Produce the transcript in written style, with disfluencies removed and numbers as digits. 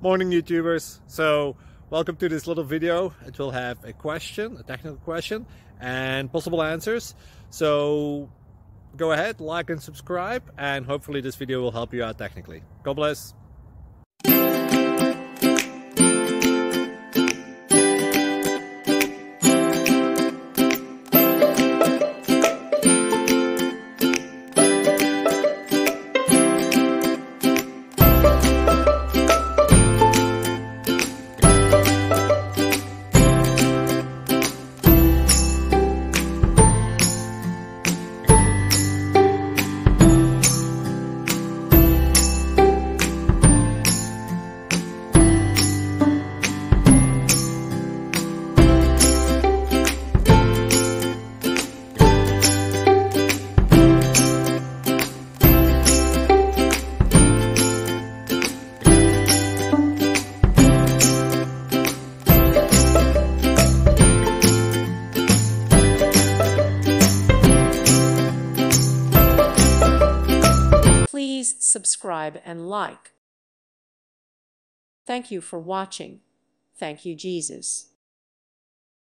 Morning YouTubers. So welcome to this little video. It will have a question, a technical question, and possible answers. So go ahead, like and subscribe, and hopefully this video will help you out technically. God bless. Please subscribe and like. Thank you for watching. Thank you, Jesus.